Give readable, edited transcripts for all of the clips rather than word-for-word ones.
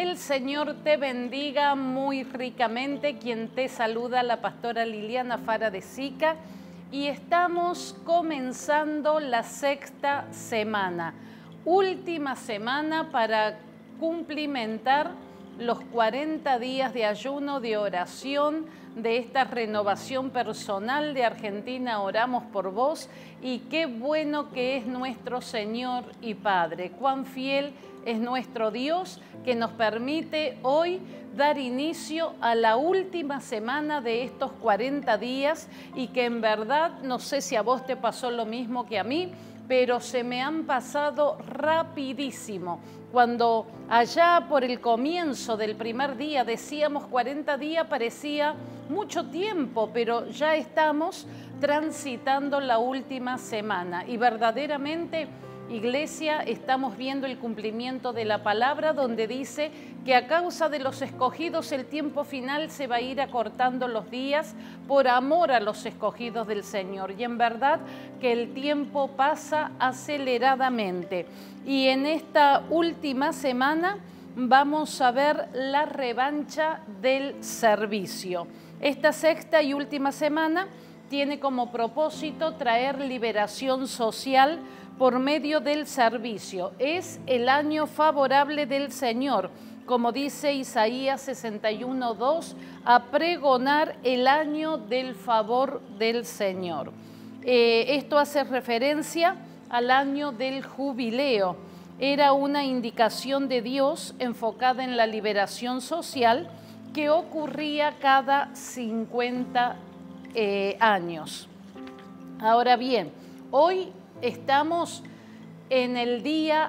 El Señor te bendiga muy ricamente. Quien te saluda, la pastora Liliana Fara de Sica. Y estamos comenzando la sexta semana, última semana para cumplimentar los 40 días de ayuno, de oración, de esta renovación personal de Argentina. Oramos por vos y qué bueno que es nuestro Señor y Padre. Cuán fiel es nuestro Dios que nos permite hoy dar inicio a la última semana de estos 40 días y que en verdad, no sé si a vos te pasó lo mismo que a mí, pero se me han pasado rapidísimo. Cuando allá por el comienzo del primer día decíamos 40 días, parecía mucho tiempo, pero ya estamos transitando la última semana y verdaderamente, Iglesia, estamos viendo el cumplimiento de la palabra donde dice que a causa de los escogidos el tiempo final se va a ir acortando los días por amor a los escogidos del Señor. Y en verdad que el tiempo pasa aceleradamente. Y en esta última semana vamos a ver la revancha del servicio. Esta sexta y última semana tiene como propósito traer liberación social por medio del servicio. Es el año favorable del Señor, como dice Isaías 61:2, a pregonar el año del favor del Señor. Esto hace referencia al año del jubileo. Era una indicación de Dios enfocada en la liberación social que ocurría cada 50 años. Ahora bien, hoy estamos en el día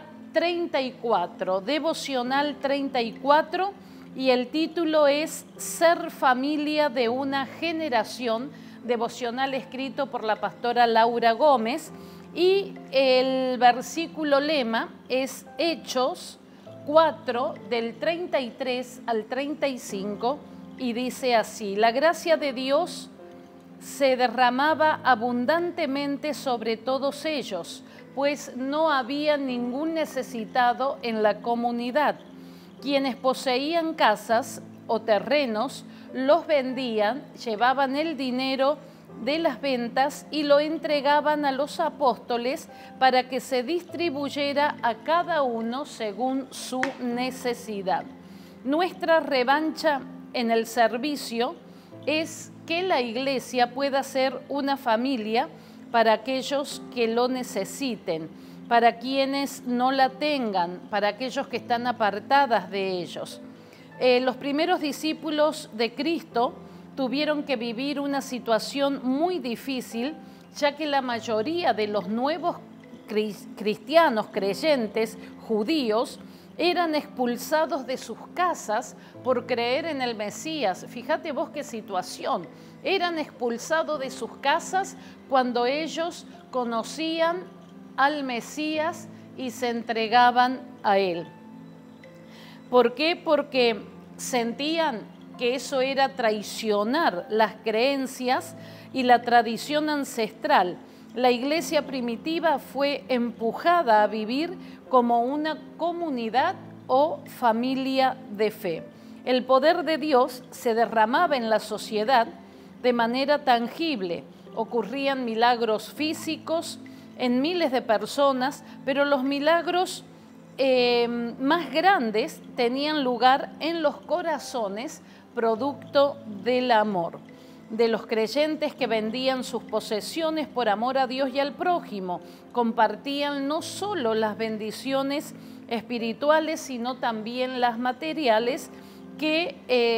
34, devocional 34, y el título es Ser familia de una generación, devocional escrito por la pastora Laura Gómez, y el versículo lema es Hechos 4, del 33 al 35, y dice así: la gracia de Dios se derramaba abundantemente sobre todos ellos, pues no había ningún necesitado en la comunidad. Quienes poseían casas o terrenos los vendían, llevaban el dinero de las ventas y lo entregaban a los apóstoles para que se distribuyera a cada uno según su necesidad. Nuestra revancha en el servicio es que la iglesia pueda ser una familia para aquellos que lo necesiten, para quienes no la tengan, para aquellos que están apartadas de ellos. Los primeros discípulos de Cristo tuvieron que vivir una situación muy difícil, ya que la mayoría de los nuevos cristianos, creyentes, judíos, eran expulsados de sus casas por creer en el Mesías. Fíjate vos qué situación. Eran expulsados de sus casas cuando ellos conocían al Mesías y se entregaban a Él. ¿Por qué? Porque sentían que eso era traicionar las creencias y la tradición ancestral. La iglesia primitiva fue empujada a vivir como una comunidad o familia de fe. El poder de Dios se derramaba en la sociedad de manera tangible. Ocurrían milagros físicos en miles de personas, pero los milagros más grandes tenían lugar en los corazones, producto del amor de los creyentes que vendían sus posesiones por amor a Dios y al prójimo. Compartían no solo las bendiciones espirituales, sino también las materiales que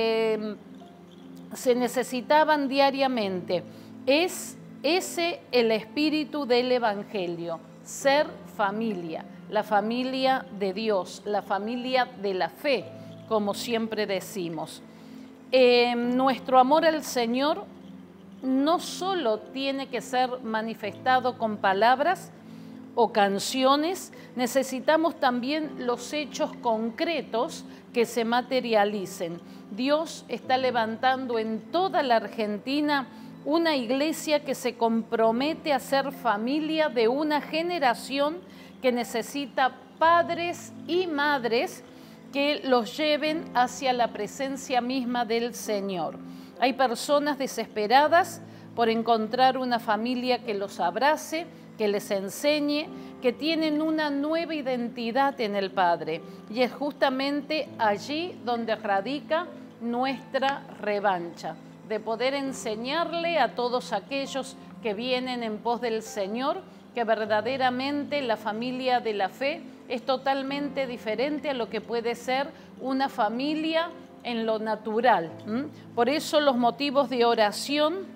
se necesitaban diariamente. Es ese el espíritu del Evangelio, ser familia, la familia de Dios, la familia de la fe, como siempre decimos. Nuestro amor al Señor no solo tiene que ser manifestado con palabras o canciones, necesitamos también los hechos concretos que se materialicen. Dios está levantando en toda la Argentina una iglesia que se compromete a ser familia de una generación que necesita padres y madres que los lleven hacia la presencia misma del Señor. Hay personas desesperadas por encontrar una familia que los abrace, que les enseñe, que tienen una nueva identidad en el Padre. Y es justamente allí donde radica nuestra revancha, de poder enseñarle a todos aquellos que vienen en pos del Señor que verdaderamente la familia de la fe es totalmente diferente a lo que puede ser una familia en lo natural. Por eso los motivos de oración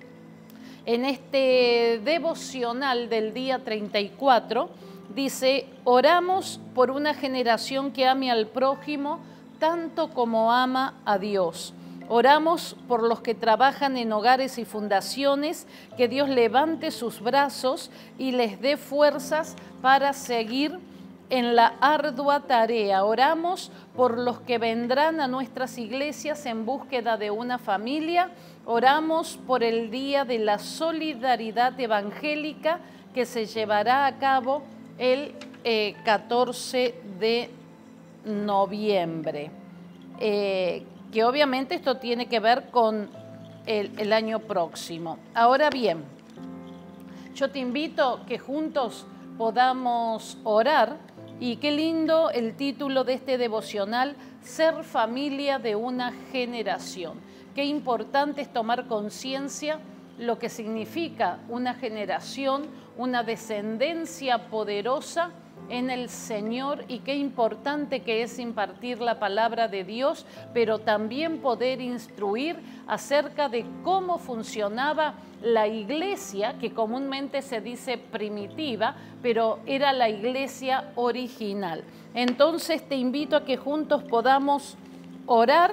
en este devocional del día 34 dice: oramos por una generación que ame al prójimo tanto como ama a Dios. Oramos por los que trabajan en hogares y fundaciones, que Dios levante sus brazos y les dé fuerzas para seguir en la ardua tarea. Oramos por los que vendrán a nuestras iglesias en búsqueda de una familia. Oramos por el Día de la Solidaridad Evangélica que se llevará a cabo el 14 de noviembre. Que obviamente esto tiene que ver con el año próximo. Ahora bien, yo te invito que juntos podamos orar, y qué lindo el título de este devocional: ser familia de una generación. Qué importante es tomar conciencia lo que significa una generación, una descendencia poderosa en el Señor, y qué importante que es impartir la palabra de Dios, pero también poder instruir acerca de cómo funcionaba la iglesia, que comúnmente se dice primitiva, pero era la iglesia original. Entonces te invito a que juntos podamos orar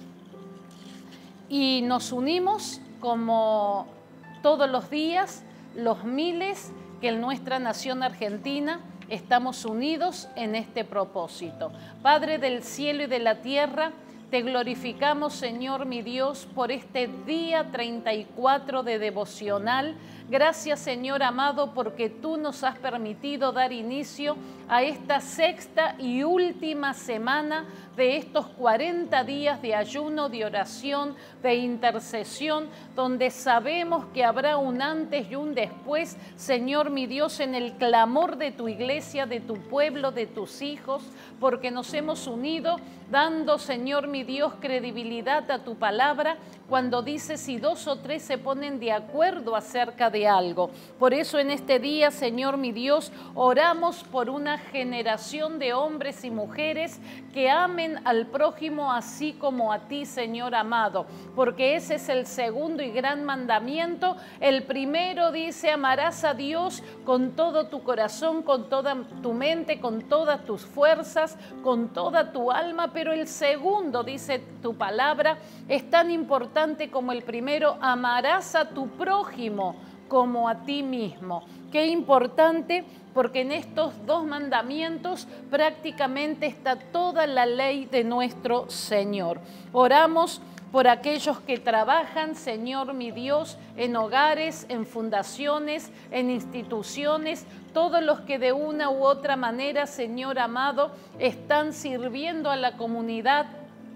y nos unimos como todos los días, los miles que en nuestra nación argentina estamos unidos en este propósito. Padre del cielo y de la tierra, te glorificamos, Señor mi Dios, por este día 34 de devocional. Gracias, Señor amado, porque tú nos has permitido dar inicio a esta sexta y última semana de estos 40 días de ayuno, de oración, de intercesión, donde sabemos que habrá un antes y un después, Señor mi Dios, en el clamor de tu iglesia, de tu pueblo, de tus hijos, porque nos hemos unido dando, Señor mi Dios, credibilidad a tu palabra, cuando dice: si dos o tres se ponen de acuerdo acerca de algo. Por eso en este día, Señor mi Dios, oramos por una generación de hombres y mujeres que amen al prójimo así como a ti, Señor amado, porque ese es el segundo y gran mandamiento. El primero dice: amarás a Dios con todo tu corazón, con toda tu mente, con todas tus fuerzas, con toda tu alma. Pero el segundo, dice tu palabra, es tan importante como el primero: amarás a tu prójimo como a ti mismo. Qué importante, porque en estos dos mandamientos prácticamente está toda la ley de nuestro Señor. Oramos por aquellos que trabajan, Señor mi Dios, en hogares, en fundaciones, en instituciones, todos los que de una u otra manera, Señor amado, están sirviendo a la comunidad,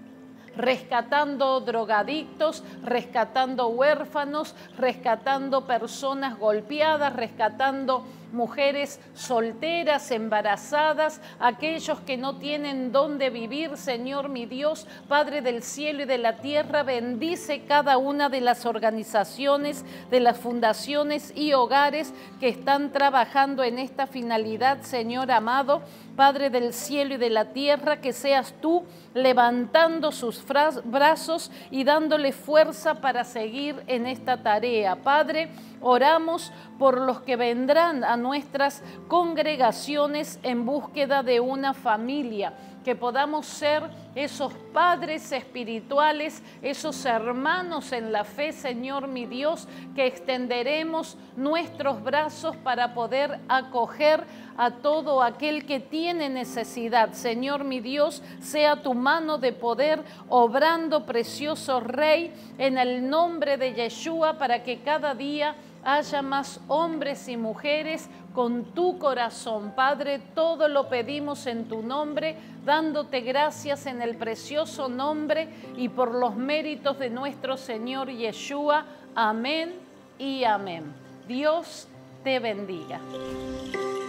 rescatando drogadictos, rescatando huérfanos, rescatando personas golpeadas, rescatando mujeres solteras, embarazadas, aquellos que no tienen dónde vivir. Señor mi Dios, Padre del cielo y de la tierra, bendice cada una de las organizaciones, de las fundaciones y hogares que están trabajando en esta finalidad, Señor amado. Padre del cielo y de la tierra, que seas tú levantando sus brazos y dándole fuerza para seguir en esta tarea. Padre, oramos por los que vendrán a nuestras congregaciones en búsqueda de una familia, que podamos ser esos padres espirituales, esos hermanos en la fe, Señor mi Dios, que extenderemos nuestros brazos para poder acoger a todo aquel que tiene necesidad. Señor mi Dios, sea tu mano de poder obrando, precioso Rey, en el nombre de Yeshua, para que cada día haya más hombres y mujeres con tu corazón. Padre, todo lo pedimos en tu nombre, dándote gracias en el precioso nombre y por los méritos de nuestro Señor Yeshua. Amén y amén. Dios te bendiga.